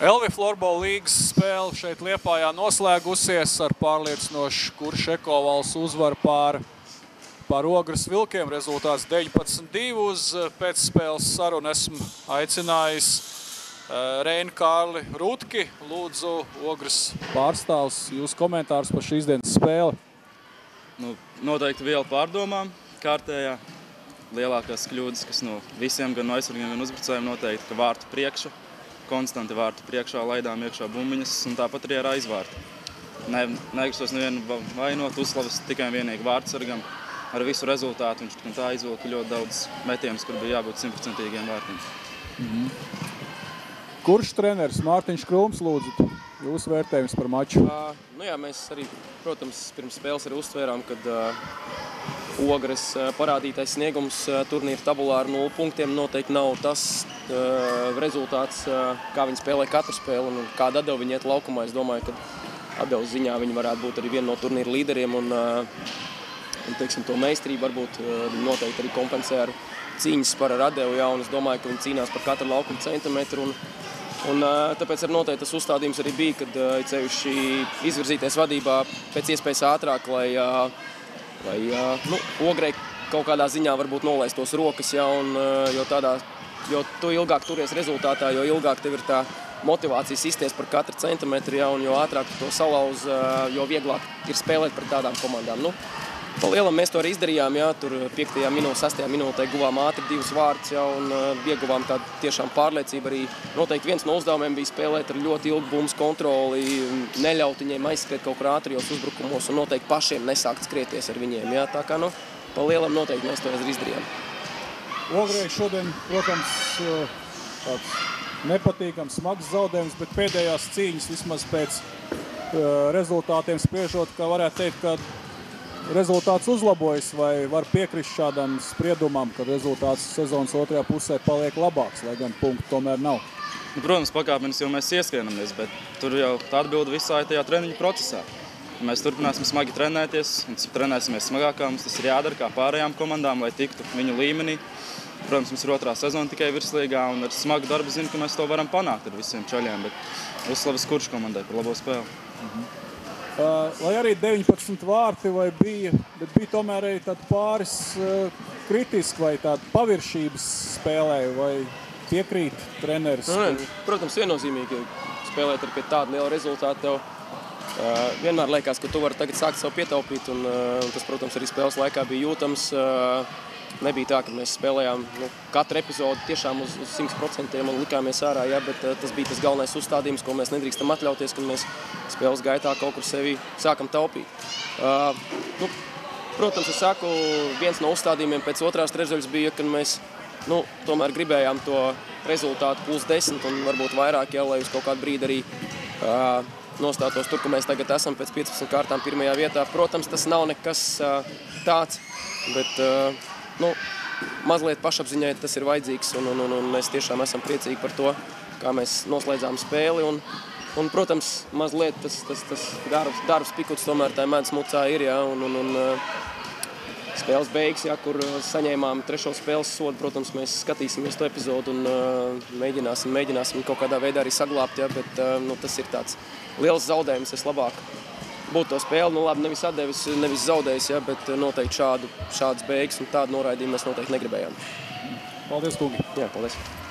LV Floorball līgas spēle šeit Liepājā noslēgusies ar pārliecinošu Kuršekovals uzvaru pār Ogres Vilkiem. Rezultāts 19-2 uz pēcspēles sarunu. Esmu aicinājis Reinu Kārli Rutki. Lūdzu, Ogres pārstāvs, jūs komentārus par šīs dienas spēli. Noteikti viela pārdomām kārtējā. Lielākās kļūdas, kas no visiem, gan no aizsargiem, gan uzbrucējiem noteikti, ka vārtu priekšu. Konstanti vārtu priekšā, laidām iekšā bumbiņas un tāpat arī ar aizvārtu. Negrastos nevienu vainot, uzslavas tikai vienīgi vārtsargam. Ar visu rezultātu viņš tā izvilka ļoti daudz metiemus, kur bija jābūt 100% vārtiem. Kurš treneris? Mārtiņš Krūms, lūdzu, jūsu vērtējums par maču? Mēs arī, protams, pirms spēles arī uztvērām, kad Ogres parādītais sniegums turnīra tabulā ar 0 punktiem noteikti nav tas rezultāts, kā viņi spēlē katru spēli un kāda atdeva viņi iet laukumā. Es domāju, ka atdevas ziņā viņi varētu būt arī viena no turnīra līderiem un teiksim, to meistarību varbūt noteikti arī kompensē ar cīņas par atdevu. Un es domāju, ka viņi cīnās par katru laukuma centimetru. Un tāpēc arī noteikti tas uzstādījums arī bija, kad ceļuši izvirzīties vadībā pēc iespējas ātrāk, lai Ogrei kaut kādā ziņā varbūt nolaistos rokas, jo tu ilgāk turies rezultātā, jo ilgāk tev ir tā motivācija sisties par katru centimetru, un jo ātrāk tu to salauz, jo vieglāk ir spēlēt par tādām komandām. Pa lielam mēs to arī izdarījām, tur 5. minūtē, 6. minūtē guvām ātri 2 vārdus, un ieguvām tādu tiešām pārliecību arī. Noteikti viens no uzdevumiem bija spēlēt ar ļoti ilgu bumbas kontroli, neļaut viņiem aizskriet kaut kur ātrijos uzbrukumos un noteikti pašiem nesākt skrieties ar viņiem. Tā kā, pa lielam noteikti mēs to arī izdarījām. Ogrei šodien, protams, tāds nepatīkams, smags zaudējums, bet pēdējās cīņas vismaz pēc rezultātiem spriežot, ka varētu teikt, ka rezultāts uzlabojas, vai var piekrist šādam spriedumam, ka rezultāts sezonas otrajā pusē paliek labāks, lai gan punktu tomēr nav? Protams, pakāpenis jau mēs ieskrienāmies, bet tur jau tā atbilde visā tajā treniņu procesā. Mēs turpināsim smagi trenēties, un trenēsimies smagākā, mums tas ir jādara kā pārējām komandām, lai tiktu viņu līmenī. Protams, mums ir otrā sezona tikai virslīgā, un ar smagu darbu zinu, ka mēs to varam panākt ar visiem čaļiem, bet uzslavas Kurš komandai par labo spēli. Lai arī 19 vārti bet bija tomēr arī tādi pāris kritiski vai tādi paviršības spēlē, vai piekrīt treneris? Protams, viennozīmīgi spēlēt ar pie tāda liela rezultāta tev vienmēr liekas, ka tu vari tagad sākt sev pietaupīt, un tas, protams, arī spēles laikā bija jūtams. Nebija tā, ka mēs spēlējām katru epizodi tiešām uz 100% un likāmies ārā, bet tas bija tas galvenais uzstādījums, ko mēs nedrīkstam atļauties, kad mēs spēles gaitā kaut kur sevi sākam taupīt. Protams, es saku, viens no uzstādījumiem pēc otrās trešdaļas bija, ka mēs tomēr gribējām to rezultātu +10 un varbūt vairāk, lai uz kaut kādu brīdi arī nostātos tur, kur mēs tagad esam pēc 15 kārtām pirmajā vietā. Protams, tas nav nekas tāds, bet mazliet pašapziņai tas ir vajadzīgs, un mēs tiešām esam priecīgi par to, kā mēs noslēdzām spēli. Un protams, mazliet tas darbs pikuts tomēr tā mēdz mucā ir, un spēles beigas, kur saņēmām 3. spēles sodu, protams, mēs skatīsimies to epizodu un mēģināsim kaut kādā veidā arī saglābt, bet tas ir tāds liels zaudējums, es labāk būtu to spēli, labi, nevis atdevis, nevis zaudējis, bet noteikti šādas beigas un tādu noraidījumu mēs noteikti negribējām. Paldies, kungi! Jā, paldies!